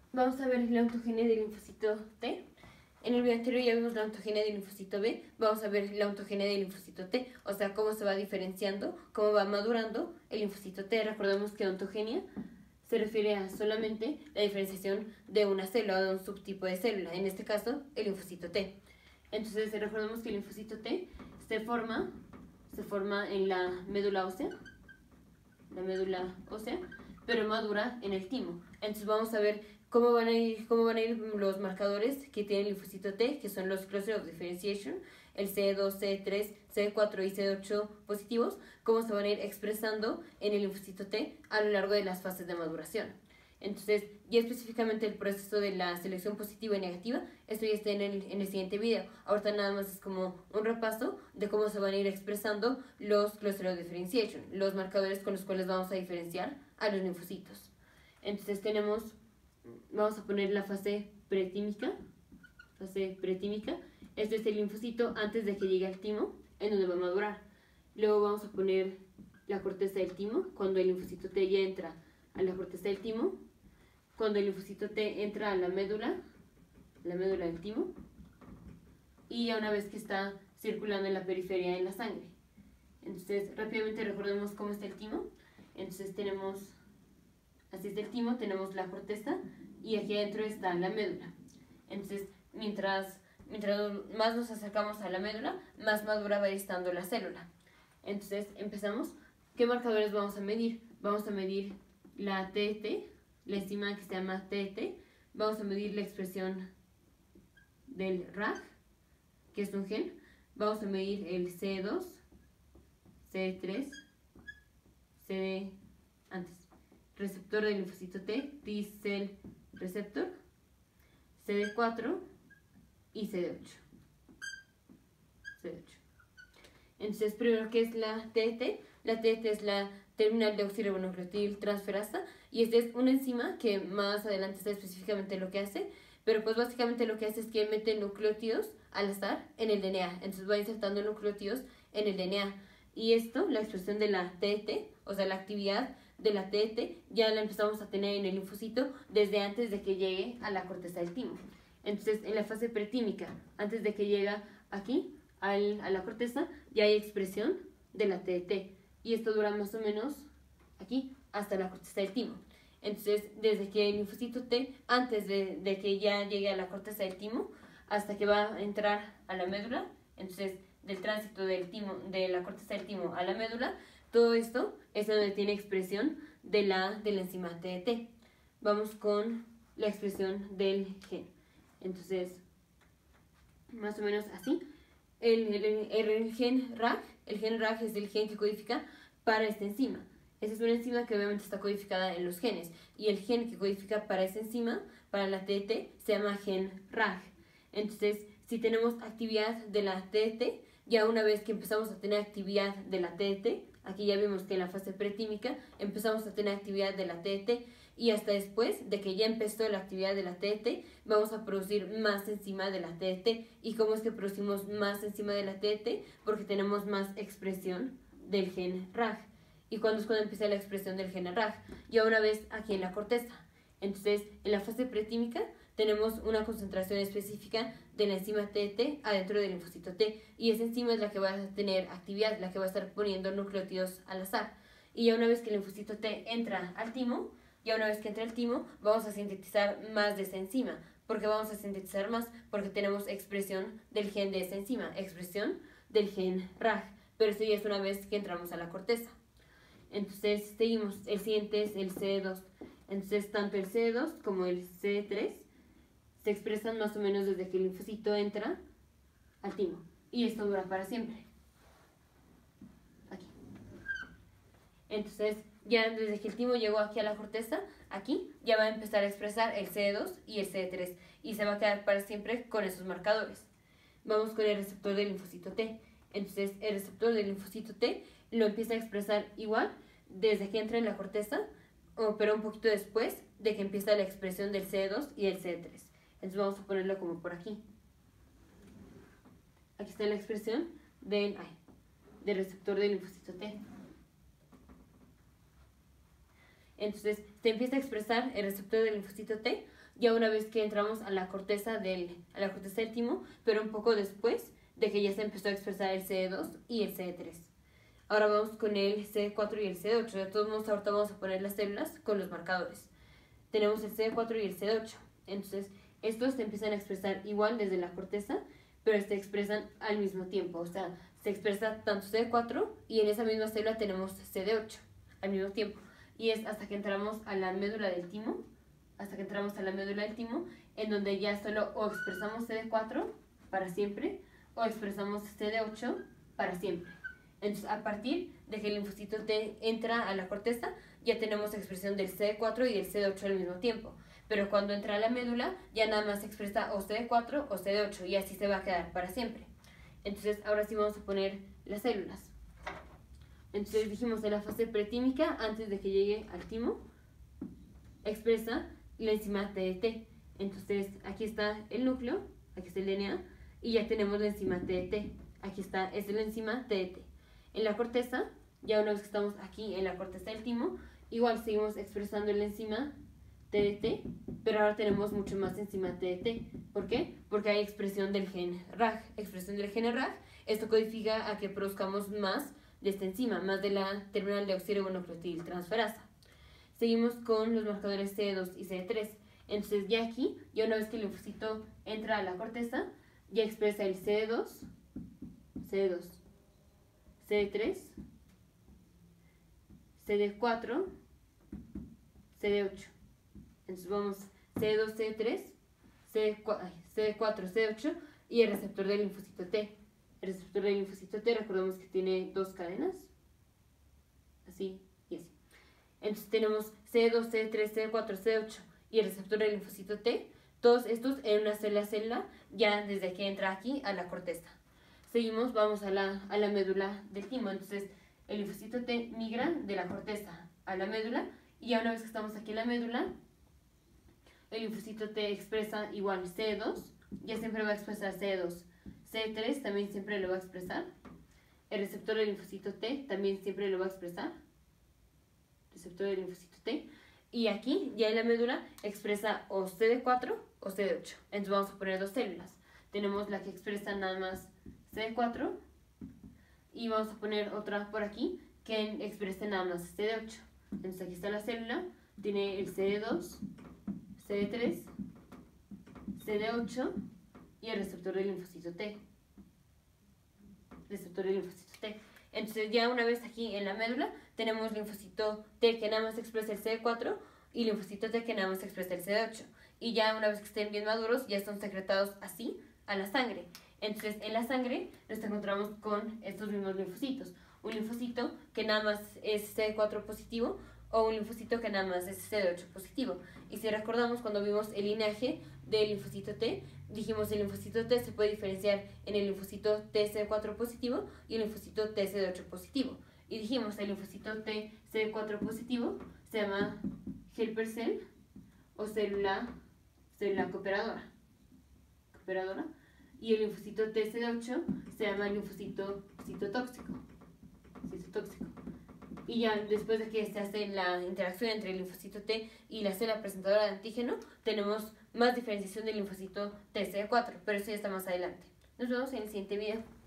Vamos a ver la ontogenia del linfocito T. En el video anterior ya vimos la ontogenia del linfocito B. Vamos a ver la ontogenia del linfocito T, o sea, cómo se va diferenciando, cómo va madurando el linfocito T. Recordemos que ontogenia se refiere a solamente la diferenciación de una célula o de un subtipo de célula, en este caso el linfocito T. Entonces recordemos que el linfocito T se forma en la médula ósea, pero madura en el timo. Entonces vamos a ver cómo van a ir los marcadores que tiene el linfocito T, que son los cluster of differentiation, el CD2, CD3, CD4 y CD8 positivos, cómo se van a ir expresando en el linfocito T a lo largo de las fases de maduración. Entonces, ya específicamente el proceso de la selección positiva y negativa, esto ya está en el siguiente video. Ahorita nada más es como un repaso de cómo se van a ir expresando los cluster of differentiation, los marcadores con los cuales vamos a diferenciar a los linfocitos. Entonces vamos a poner la fase pretímica. Este es el linfocito antes de que llegue al timo, en donde va a madurar. Luego vamos a poner la corteza del timo, cuando el linfocito T ya entra a la corteza del timo. Cuando el linfocito T entra a la médula del timo, y ya una vez que está circulando en la periferia en la sangre. Entonces, rápidamente recordemos cómo está el timo. Entonces así está el timo, tenemos la corteza y aquí adentro está la médula. Entonces, mientras más nos acercamos a la médula, más madura va a ir estando la célula. Entonces, empezamos. ¿Qué marcadores vamos a medir? Vamos a medir la TT, la enzima que se llama TT. Vamos a medir la expresión del RAG, que es un gen. Vamos a medir el CD2, CD3, receptor del linfocito T, T-cell receptor, CD4 y CD8. Entonces, primero, ¿qué es la TT? La TT es la terminal deoxirribonucleotil transferasa, y esta es una enzima que más adelante está específicamente lo que hace, pero pues básicamente lo que hace es que mete nucleótidos al azar en el DNA. Entonces va insertando nucleótidos en el DNA. Y esto, la expresión de la TT, o sea, la actividad de la TT, ya la empezamos a tener en el linfocito desde antes de que llegue a la corteza del timo. Entonces, en la fase pretímica, antes de que llegue aquí a la corteza, ya hay expresión de la TT. Y esto dura más o menos aquí hasta la corteza del timo. Entonces, desde que el linfocito T, antes de que ya llegue a la corteza del timo, hasta que va a entrar a la médula, entonces del tránsito de la corteza del timo a la médula, todo esto es donde tiene expresión de la enzima TT. Vamos con la expresión del gen. Entonces, más o menos así. El gen RAG es el gen que codifica para esta enzima. Esta es una enzima que obviamente está codificada en los genes, y el gen que codifica para esa enzima, para la TT, se llama gen RAG. Entonces, si tenemos actividad de la TT, ya una vez que empezamos a tener actividad de la TT, aquí ya vimos que en la fase pretímica empezamos a tener actividad de la TT, y hasta después de que ya empezó la actividad de la TT, vamos a producir más enzima de la TT. ¿Y cómo es que producimos más enzima de la TT? Porque tenemos más expresión del gen RAG. ¿Y cuándo es cuando empieza la expresión del gen RAG? Ya una vez aquí en la corteza. Entonces, en la fase pretímica tenemos una concentración específica de la enzima TT adentro del linfocito T, y esa enzima es la que va a tener actividad, la que va a estar poniendo nucleótidos al azar. Y ya una vez que el linfocito T entra al timo, vamos a sintetizar más de esa enzima. ¿Por qué vamos a sintetizar más? Porque tenemos expresión del gen de esa enzima, expresión del gen RAG, pero eso ya es una vez que entramos a la corteza. Entonces seguimos, el siguiente es el CD2. Entonces tanto el CD2 como el CD3 se expresan más o menos desde que el linfocito entra al timo, y esto dura para siempre. Aquí. Entonces, ya desde que el timo llegó aquí a la corteza, aquí ya va a empezar a expresar el CD2 y el CD3, y se va a quedar para siempre con esos marcadores. Vamos con el receptor del linfocito T. Entonces, el receptor del linfocito T lo empieza a expresar igual desde que entra en la corteza, pero un poquito después de que empieza la expresión del CD2 y del CD3. Entonces vamos a ponerlo como por aquí. Aquí está la expresión del receptor del linfocito T. Entonces se empieza a expresar el receptor del linfocito T ya una vez que entramos a la corteza del timo, pero un poco después de que ya se empezó a expresar el CD2 y el CD3. Ahora vamos con el CD4 y el CD8. De todos modos, ahorita vamos a poner las células con los marcadores. Tenemos el CD4 y el CD8. Entonces, estos se empiezan a expresar igual desde la corteza, pero se expresan al mismo tiempo. O sea, se expresa tanto CD4 y en esa misma célula tenemos CD8 al mismo tiempo. Y es hasta que entramos a la médula del timo, en donde ya solo o expresamos CD4 para siempre o expresamos CD8 para siempre. Entonces, a partir de que el linfocito T entra a la corteza, ya tenemos expresión del CD4 y del CD8 al mismo tiempo. Pero cuando entra a la médula, ya nada más se expresa o CD4 o CD8 y así se va a quedar para siempre. Entonces, ahora sí vamos a poner las células. Entonces, dijimos en la fase pretímica, antes de que llegue al timo, expresa la enzima TDT. Entonces, aquí está el núcleo, aquí está el DNA, y ya tenemos la enzima TDT. Aquí está, es la enzima TDT. En la corteza, ya una vez que estamos aquí en la corteza del timo, igual seguimos expresando la enzima TDT, pero ahora tenemos mucho más enzima TDT. ¿Por qué? Porque hay expresión del gen RAG. Expresión del gen RAG, esto codifica a que produzcamos más de esta enzima, más de la terminal deoxirribonucleotil transferasa. Seguimos con los marcadores CD2 y CD3. Entonces ya aquí, ya una vez que el linfocito entra a la corteza, ya expresa el CD2, CD3, CD4, CD8. Entonces vamos CD2, CD3, CD4, CD8 y el receptor del linfocito T. El receptor del linfocito T, recordemos que tiene dos cadenas, así y así. Entonces tenemos CD2, CD3, CD4, CD8 y el receptor del linfocito T, todos estos en una sola célula, ya desde que entra aquí a la corteza. Seguimos, vamos a la médula del timo. Entonces el linfocito T migra de la corteza a la médula y ya una vez que estamos aquí en la médula, el linfocito T expresa igual CD2, ya siempre va a expresar CD2. CD3 también siempre lo va a expresar. El receptor del linfocito T también siempre lo va a expresar. Receptor del linfocito T. Y aquí, ya en la médula, expresa o CD4 o CD8. Entonces vamos a poner dos células. Tenemos la que expresa nada más CD4 y vamos a poner otra por aquí que exprese nada más CD8. Entonces aquí está la célula, tiene el CD2, CD3, CD8 y el receptor del linfocito T. Receptor del linfocito T. Entonces ya una vez aquí en la médula tenemos linfocito T que nada más expresa el CD4 y linfocito T que nada más expresa el CD8. Y ya una vez que estén bien maduros ya están secretados así a la sangre. Entonces en la sangre nos encontramos con estos mismos linfocitos. Un linfocito que nada más es CD4 positivo o un linfocito que nada más es CD8 positivo. Y si recordamos cuando vimos el linaje del linfocito T, dijimos el linfocito T se puede diferenciar en el linfocito TCD4 positivo y el linfocito TCD8 positivo. Y dijimos el linfocito TCD4 positivo se llama helper cell o célula cooperadora. Y el linfocito TCD8 se llama linfocito citotóxico. Y ya después de que se hace la interacción entre el linfocito T y la célula presentadora de antígeno, tenemos más diferenciación del linfocito TCD4, pero eso ya está más adelante. Nos vemos en el siguiente video.